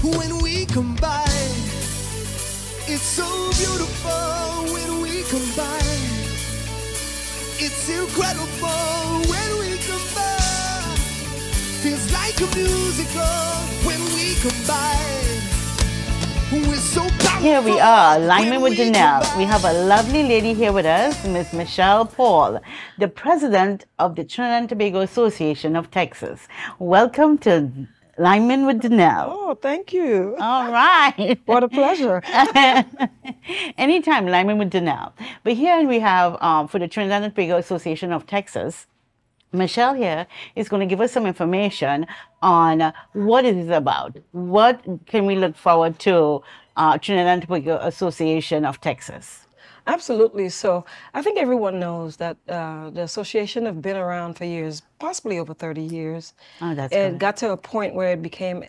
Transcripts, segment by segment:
when we combine. It's so beautiful when we combine. It's incredible when we combine. Feels like a musical when we combine. We're so powerful. Here we are, Lineman with Janelle. We have a lovely lady here with us, Miss Michelle Paul, the president of the Trinidad and Tobago Association of Texas. Welcome to Lineman with Janelle. Oh, thank you. All right. What a pleasure. Anytime, Lineman with Janelle. But here we have, for the Trinidad and Tobago Association of Texas, Michelle here is going to give us some information on what it is about. What can we look forward to Trinidad and Tobago Association of Texas? Absolutely. So I think everyone knows that the association have been around for years, possibly over 30 years. Oh, that's It good. got to a point where it became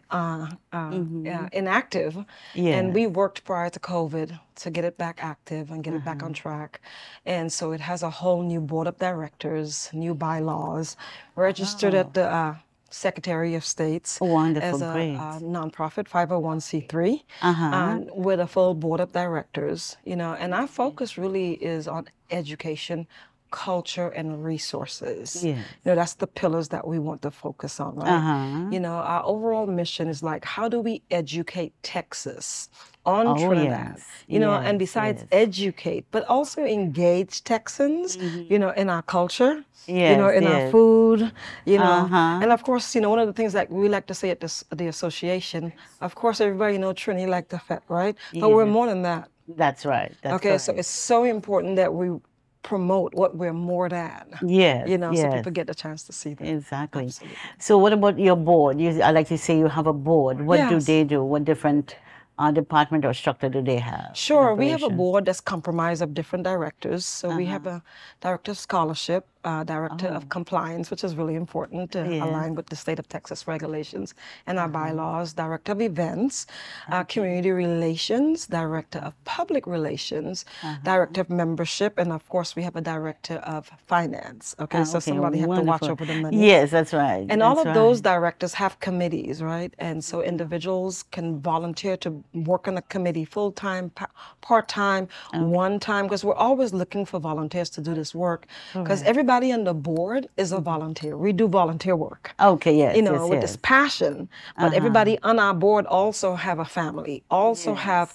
inactive. Yes. And we worked prior to COVID to get it back active and get it back on track. And so it has a whole new board of directors, new bylaws, registered at the Secretary of State's Wonderful, as a great. nonprofit 501c3 with a full board of directors, you know, and our focus really is on education, culture, and resources. Yes. You know, that's the pillars that we want to focus on, right? You know, our overall mission is like, how do we educate Texas on Trinidad? Yes. You know, Yes, and besides yes. educate, but also engage Texans, you know, in our culture, you Yes, know, in our yes. food, you know. And of course, you know, one of the things that we like to say at the association, of course, everybody know Trini like the fat, right? But we're Yes. more than that. That's right. That's Okay, so correct. it's so important that we promote what we're more than. Yes, You know, so yes. people get the chance to see that. Exactly. Absolutely. So what about your board? I like to say you have a board. What do Yes. they do? What different department or structure do they have? Sure, we have a Operations? board that's comprised of different directors. So we have a director of scholarship, director of compliance, which is really important to align with the state of Texas regulations and our bylaws, director of events, community relations, director of public relations, director of membership, and of course we have a director of finance. Okay, so somebody have to watch wonderful. over the money. Yes, that's right. And all that's of those right. directors have committees, right? And so individuals can volunteer to work on a committee full-time, part-time, one time, because we're always looking for volunteers to do this work. Because everybody on the board is a volunteer. We do volunteer work. Okay, yes, You know, yes, with yes. this passion. But everybody on our board also have a family, also have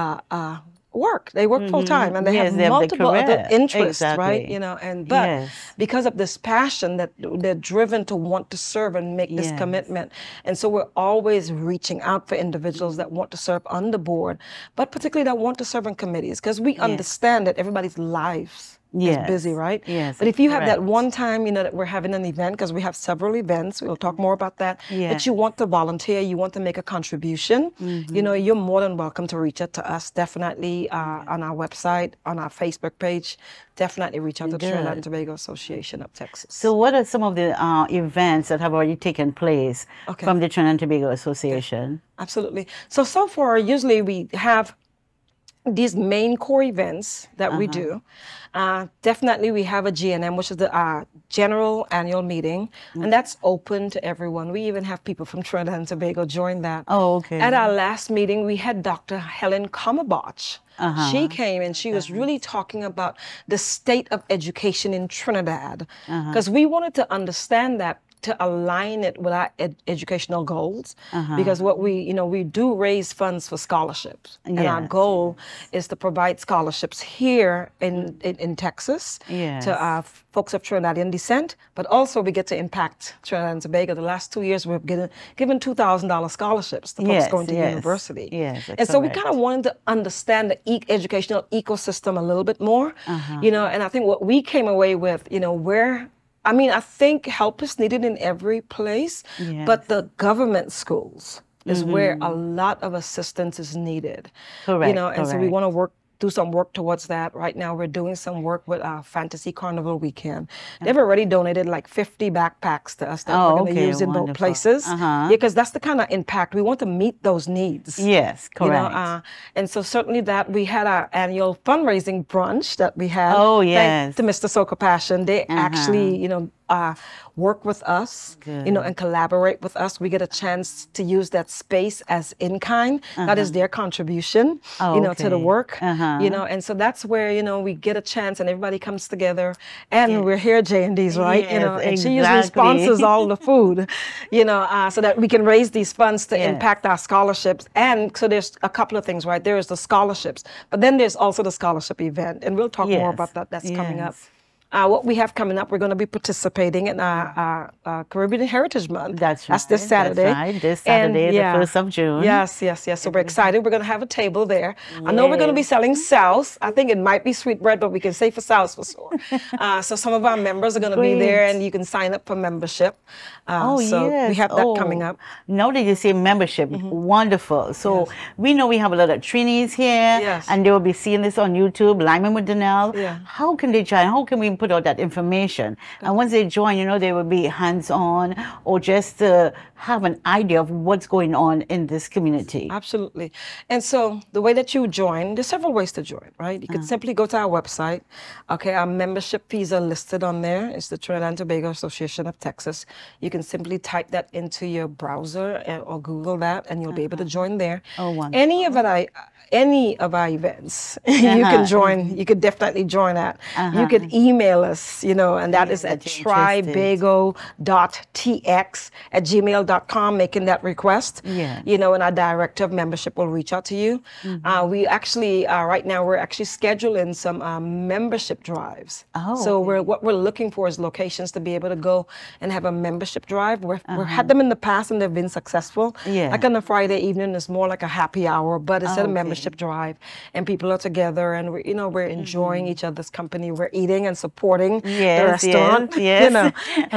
work. They work full time and they Yes, have they have the multiple other career. interests, right? Exactly. You know, and but Yes. because of this passion that they're driven to want to serve and make this Yes. commitment. And so we're always reaching out for individuals that want to serve on the board, but particularly that want to serve in committees, because we understand that everybody's lives is busy, right? Yes, But if you have that correct. one time, you know, that we're having an event, because we have several events, we'll talk more about that, Yes. that you want to volunteer, you want to make a contribution, you know, you're more than welcome to reach out to us, definitely on our website, on our Facebook page, definitely reach out to the Trinidad and Tobago Association of Texas. So what are some of the events that have already taken place from the Trinidad and Tobago Association? Absolutely. So far, usually we have these main core events that we do. Definitely we have a GNM, which is the General Annual Meeting, and that's open to everyone. We even have people from Trinidad and Tobago join that. Oh, okay. At our last meeting, we had Dr. Helen Kamabach. She came and she was really talking about the state of education in Trinidad, because we wanted to understand that, to align it with our educational goals, because what we do raise funds for scholarships, and our goal is to provide scholarships here in Texas to folks of Trinidadian descent, but also we get to impact Trinidad and Tobago. The last 2 years we've given $2,000 scholarships to folks going to university. Yes, and so we kind of wanted to understand the educational ecosystem a little bit more, you know, and I think what we came away with, you know, I think help is needed in every place, but the government schools is where a lot of assistance is needed. Correct, You know, and so we want to do some work towards that. Right now, we're doing some work with Fantasy Carnival Weekend. They've already donated like 50 backpacks to us that we're going to use in both places. Because that's the kind of impact. We want to meet those needs. Yes, correct. You know, and so certainly that we had our annual fundraising brunch that we had. Oh, Thanks yes. to Mr. Soka Passion. They actually, you know, work with us, you know, and collaborate with us. We get a chance to use that space as in kind. That is their contribution, you know, to the work, you know, and so that's where, you know, we get a chance and everybody comes together and we're here, J&D's, right? Yes, you know, and she exactly. usually sponsors all the food, you know, so that we can raise these funds to impact our scholarships. And so there's a couple of things, right? There is the scholarships, but then there's also the scholarship event, and we'll talk more about that. That's coming up. What we have coming up, we're going to be participating in our Caribbean Heritage Month. That's this Saturday. That's right. This Saturday, the 1st of June. Yes. So we're excited. We're going to have a table there. I know we're going to be selling souse. I think it might be sweetbread, but we can say for souse for sure. So some of our members are going to be there, and you can sign up for membership. So we have that coming up. Now that you say membership, wonderful. So we know we have a lot of Trinis here, and they will be seeing this on YouTube, Lyman with Danelle. How can they join? How can we put out that information? And once they join, you know, they will be hands-on or just have an idea of what's going on in this community. Absolutely. And so the way that you join, there's several ways to join, right? You can simply go to our website. Okay, our membership fees are listed on there. It's the Trinidad and Tobago Association of Texas. You can simply type that into your browser or Google that, and you'll be able to join there. Oh, wonderful. Any of our events, you can join. You could definitely join that. You could email us, you know, and that is at tribago.tx@gmail.com, making that request. You know, and our director of membership will reach out to you. We actually, right now, we're actually scheduling some membership drives. So what we're looking for is locations to be able to go and have a membership drive. We've had them in the past and they've been successful. Like on a Friday evening, it's more like a happy hour, but it's a membership drive, and people are together, and we're, you know, we're enjoying each other's company. We're eating and supporting the restaurant. You know,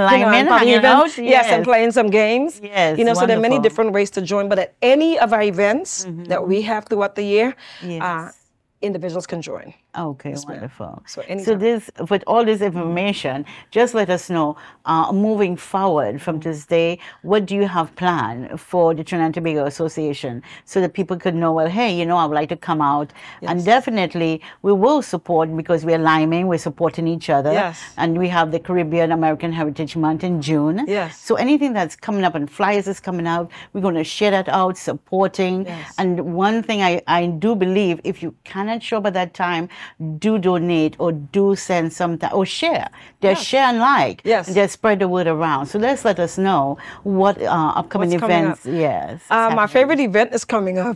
and playing some games. You know, so there are many different ways to join. But at any of our events that we have throughout the year, individuals can join. Okay, wonderful. So this, with all this information, just let us know, moving forward from this day, what do you have planned for the Trinidad and Tobago Association, so that people could know, well, hey, you know, I would like to come out, and definitely we will support, because we're Liming, we're supporting each other, and we have the Caribbean American Heritage Month in June. So anything that's coming up and flyers is coming out, we're going to share that out, supporting. And one thing I do believe, if you cannot show up at that time, do donate or do send something or share. Just share and like. And just spread the word around. So let's let us know what upcoming events. My favorite event is coming up.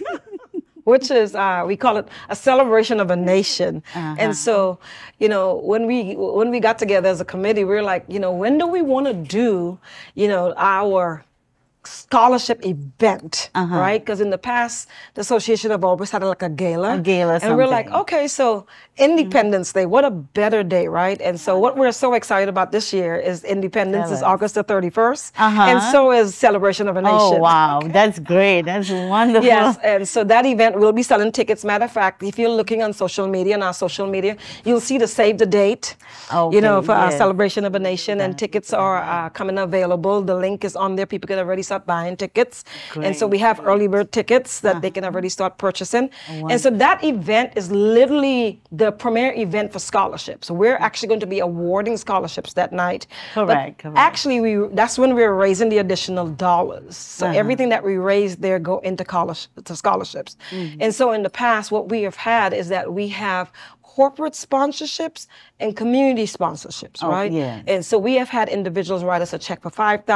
Which is, we call it a celebration of a nation. And so, you know, when we got together as a committee, we were like, you know, when do we want to do, you know, our scholarship event, right? Because in the past, the association have always had like a gala. And we're like, okay, so Independence Day, what a better day, right? And so what we're so excited about this year is Independence is August the 31st, and so is Celebration of a Nation. Oh, wow, that's great. That's wonderful. And so that event, we'll be selling tickets. Matter of fact, if you're looking on social media, on our social media, you'll see the save the date, you know, for our Celebration of a Nation, and tickets are coming available. The link is on there. People can already start buying tickets. And so we have early bird tickets that they can already start purchasing. And so that event is literally the premier event for scholarships. So we're actually going to be awarding scholarships that night. Correct. Actually, that's when we're raising the additional dollars. So everything that we raise there go into scholarships. And so in the past, what we have had is that we have corporate sponsorships and community sponsorships, right? And so we have had individuals write us a check for $5,000,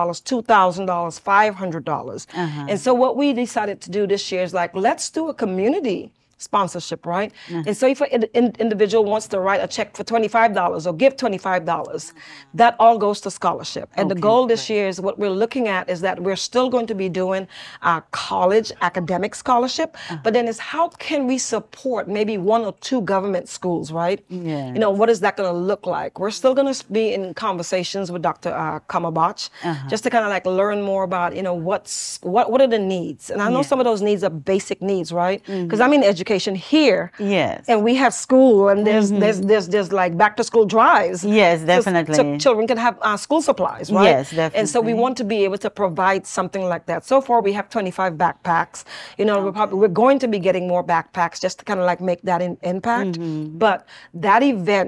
$2,000, $500. And so what we decided to do this year is like, let's do a community sponsorship, right? And so if an individual wants to write a check for $25 or give $25, that all goes to scholarship. And the goal this year is what we're looking at is that we're still going to be doing our college academic scholarship, but then is how can we support maybe 1 or 2 government schools, right? You know, what is that going to look like? We're still going to be in conversations with Dr. Kamabach, just to kind of like learn more about, you know, what are the needs? And I know some of those needs are basic needs, right? Because I'm in education here, and we have school, and there's like back to school drives. Definitely. So children can have school supplies, right? Definitely. And so we want to be able to provide something like that. So far, we have 25 backpacks. You know, we're going to be getting more backpacks just to kind of like make that impact. But that event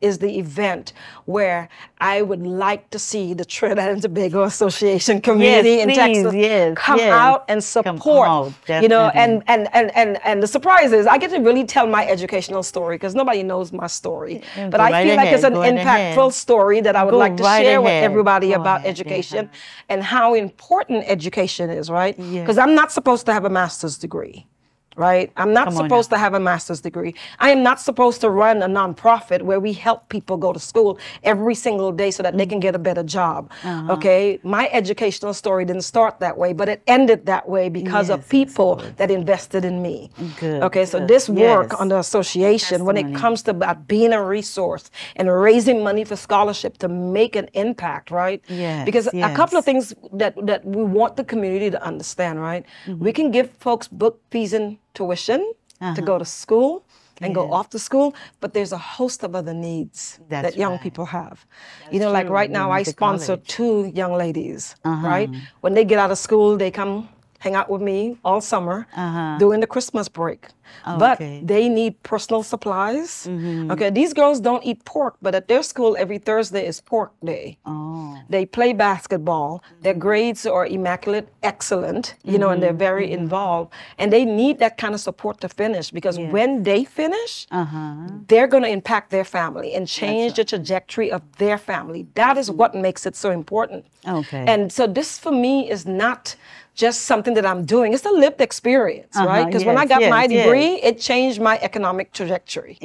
is the event where I would like to see the Trinidad and Tobago Association community in Texas come out and support, you know, and the surprise is I get to really tell my educational story because nobody knows my story. But I feel like it's an impactful story that I would like to share with everybody about education and how important education is, right? Because I'm not supposed to have a master's degree. Right? I'm not supposed to have a master's degree. I am not supposed to run a nonprofit where we help people go to school every single day so that they can get a better job. Okay? My educational story didn't start that way, but it ended that way because of people that invested in me. Okay? So this work on the association, when it comes to about being a resource and raising money for scholarship to make an impact, right? Because a couple of things that we want the community to understand, right? We can give folks book fees and tuition to go to school and go off to school, but there's a host of other needs that young people have. You know, like right now I sponsor 2 young ladies, right? When they get out of school, they come hang out with me all summer during the Christmas break. But they need personal supplies. Okay, these girls don't eat pork, but at their school every Thursday is pork day. They play basketball. Their grades are immaculate, excellent, you know, and they're very involved. And they need that kind of support to finish because when they finish, they're going to impact their family and change the trajectory of their family. That is what makes it so important. And so this for me is not just something that I'm doing. It's a lived experience, right? Because when I got my degree, it changed my economic trajectory.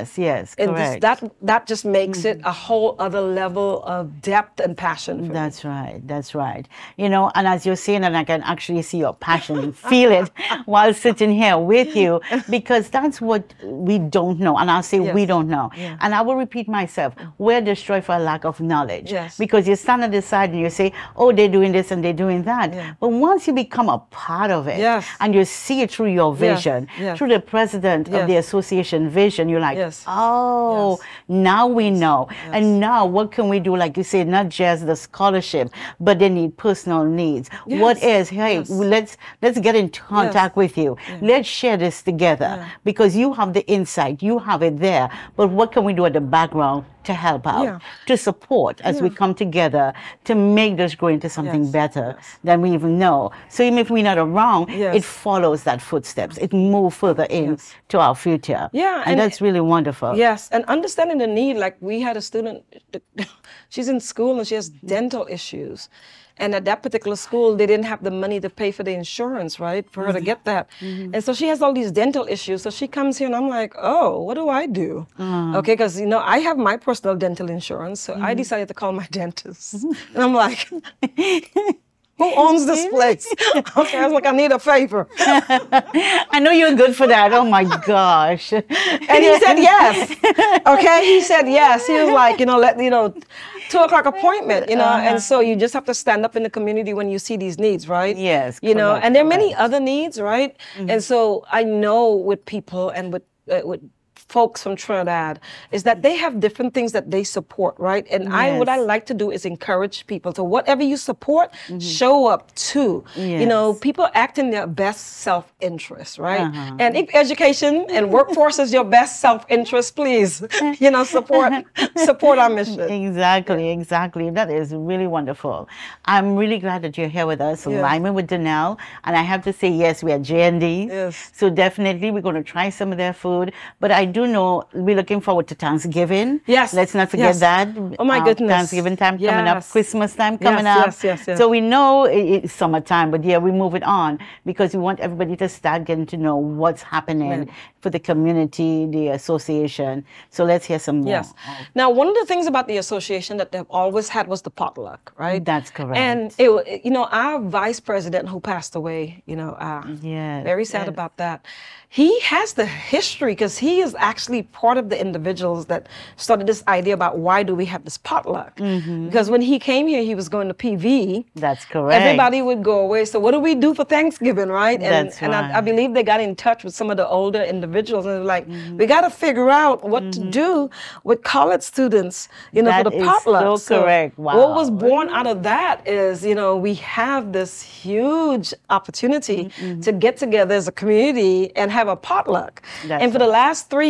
And that just makes it a whole other level of depth and passion for me. That's right. You know, and as you're saying, and I can actually see your passion and feel it while sitting here with you, because that's what we don't know. And I'll say we don't know. And I will repeat myself, we're destroyed for a lack of knowledge. Because you stand on the side and you say, oh, they're doing this and they're doing that. But once you become a part of it and you see it through your vision, through the president of the association vision, you're like, oh, now we know. And now what can we do? Like you say, not just the scholarship, but they need personal needs. What is, hey, let's get in contact with you. Let's share this together because you have the insight, you have it there. But what can we do at the background to help out, to support as we come together to make this grow into something better than we even know. So even if we're not around, it follows that footsteps. It moves further in to our future. And that's really wonderful. And understanding the need, like we had a student, she's in school and she has dental issues. And at that particular school, they didn't have the money to pay for the insurance, right, for her to get that. And so she has all these dental issues. So she comes here and I'm like, oh, what do I do? Okay, because, you know, I have my personal dental insurance. So I decided to call my dentist. And I'm like, who owns this place? Okay, I was like, I need a favor. I know you're good for that. Oh my gosh. And he said yes. Okay, he said yes. He was like, you know, 2 o'clock appointment, you know, and so you just have to stand up in the community when you see these needs, right? You know, and there are many other needs, right? And so I know with people and with folks from Trinidad is that they have different things that they support, right? And what I like to do is encourage people to whatever you support, show up to. You know, people act in their best self-interest, right? And if education and workforce is your best self-interest, please, you know, support our mission. Exactly. That is really wonderful. I'm really glad that you're here with us, Lyman with Danelle. And I have to say, yes, we are J&D. So definitely we're going to try some of their food. But I do know we're looking forward to Thanksgiving. Let's not forget that. Oh my goodness. Thanksgiving time coming up, Christmas time coming up. So we know it's summertime, but we move it on because we want everybody to start getting to know what's happening for the community, the association. So let's hear some more. Now, one of the things about the association that they've always had was the potluck, right? That's correct. And you know, our vice president who passed away, you know, very sad about that. He has the history because he is actually part of the individuals that started this idea about why do we have this potluck. Because when he came here, he was going to PV. That's correct. Everybody would go away. So what do we do for Thanksgiving, right? And I believe they got in touch with some of the older individuals and they were like, we got to figure out what to do with college students, you know, for the potluck. So correct. Wow. What was born out of that is, you know, we have this huge opportunity to get together as a community and have a potluck. And for the last 3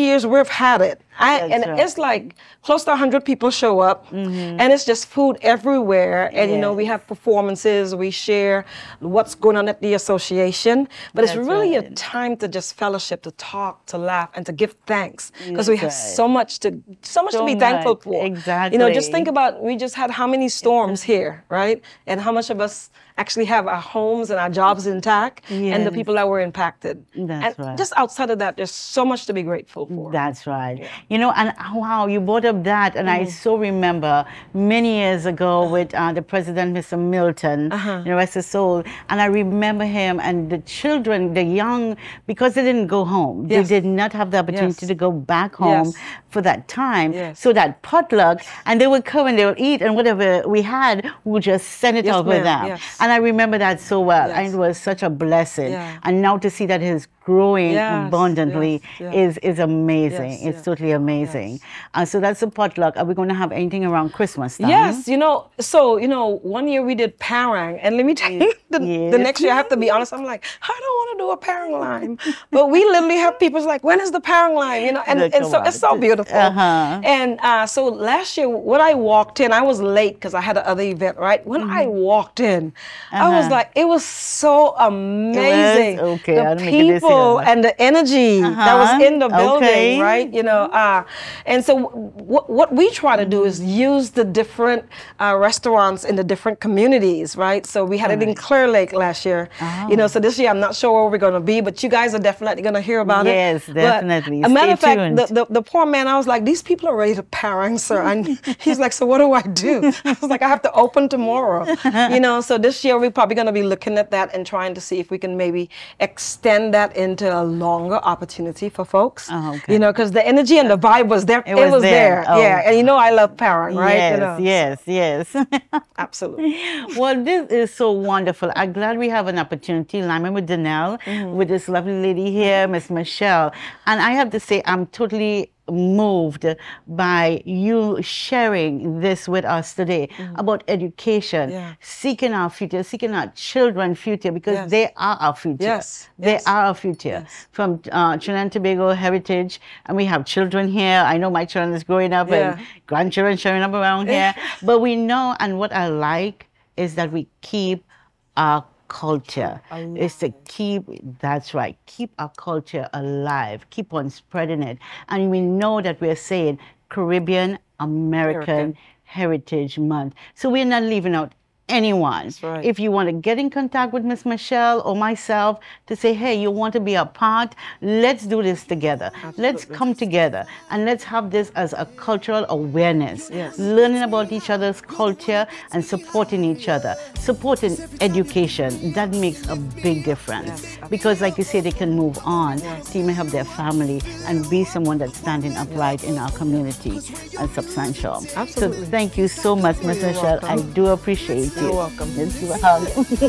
years we've had it. That's right. It's like close to 100 people show up, and it's just food everywhere. And you know, we have performances, we share what's going on at the association. But it's That's really a right. time to just fellowship, to talk, to laugh, and to give thanks, because we have so much to be thankful for. Exactly. You know, just think about, we just had how many storms here, right? And how much of us actually have our homes and our jobs intact, and the people that were impacted. That's and right. just outside of that, there's so much to be grateful for. That's right. You know, and wow, you brought up that, and I so remember many years ago with the president, Mr. Milton, the rest of soul, and I remember him and the children, the young, because they didn't go home. They did not have the opportunity to go back home for that time. So that potluck, and they would come and they would eat, and whatever we had, we would just send it out with them. And I remember that so well, and it was such a blessing. And now to see that it's growing abundantly is amazing. It's totally amazing. So that's a potluck. Are we going to have anything around Christmas time? Yes, you know, so, you know, one year we did parang, and let me tell you, the next year, I have to be honest, I'm like, I don't want to do a parang line. But we literally have people's like, when is the parang line? You know, and so it's so beautiful. And so last year, when I walked in, I was late because I had another event, right? When I walked in, I was like, it was so amazing. The people and the energy that was in the building, right? You know, and so what we try to do is use the different restaurants in the different communities, right? So we had it in Clear Lake last year, you know, so this year I'm not sure where we're going to be, but you guys are definitely going to hear about it. Yes, definitely. But, a matter of fact, the poor man, I was like, these people are ready to parang, sir. And he's like, so what do I do? I was like, I have to open tomorrow, you know, so this year we're probably going to be looking at that and trying to see if we can maybe extend that into a longer opportunity for folks, you know, because the energy and the vibe was there. It was there. Yeah, and you know I love parang, right? Yes, you know, yes. absolutely. Well, this is so wonderful. I'm glad we have an opportunity, Lyman with Danelle, with this lovely lady here, Miss Michelle. And I have to say, I'm totally moved by you sharing this with us today about education, seeking our future, seeking our children's future, because they are our future. They are our future. From Trinidad and Tobago heritage, and we have children here. I know my children is growing up and grandchildren showing up around here. But we know, and what I like is that we keep our culture. Is to keep, that's right, keep our culture alive, keep on spreading it. And we know that we're saying Caribbean American Heritage Month. So we're not leaving out anyone. If you want to get in contact with Miss Michelle or myself to say, hey, you want to be a part, let's do this together. Let's come together and let's have this as a cultural awareness, learning about each other's culture and supporting each other, supporting education. That makes a big difference because, like you say, they can move on, so you may have their family and be someone that's standing upright in our community and substantial. So thank you so much, Miss Michelle. I do appreciate You're welcome. Let's do a hug.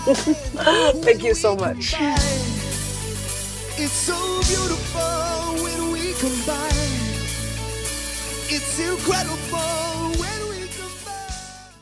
Thank you so much. It's so beautiful when we combine. It's incredible.